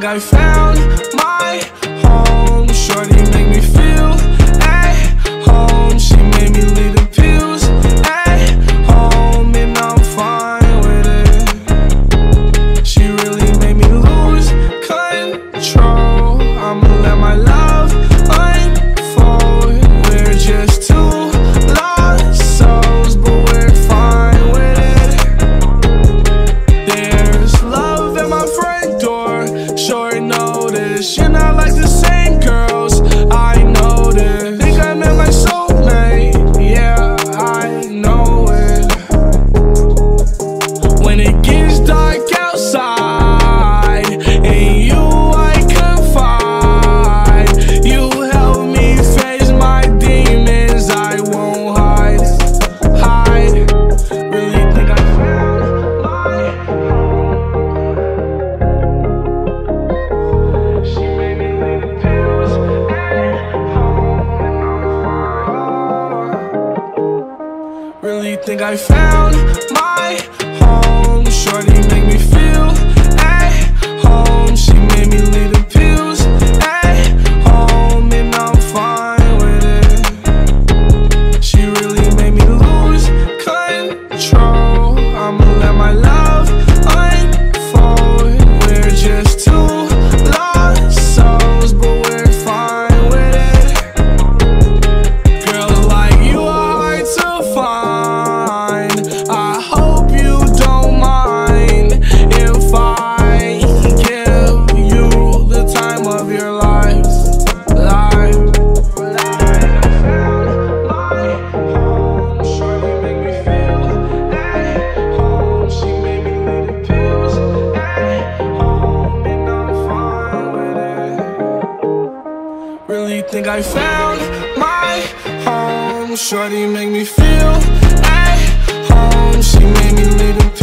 I found my home. Shorty make me feel at home. She made me leave the pills at home, and I'm fine with it. She really made me lose control. I'ma let my love unfold. We're just two lost souls, but we're fine with it. There's love at my front door. Short notice, you're not like the same girls I noticed. Think I met my soulmate, yeah, I know it. When it gets dark outside, and you I confide, you help me face my demons. I won't hide. Really think I found my home. She made me leave the pills at home, and I'm fine. Really think I found my home. Shorty make me feel at home. She made me leave the pills at home, and I'm fine with it. She really made me lose control. I'ma let my love unfold. We're just two lost souls, but we're fine with it. Girls like you are hard to find. I hope you don't mind if I give you the time of your life. I found my home. Shorty make me feel at home. She made me leave the pills at home, and I'm fine with it. Really think I found my home. Shorty make me feel at home. She made me leave the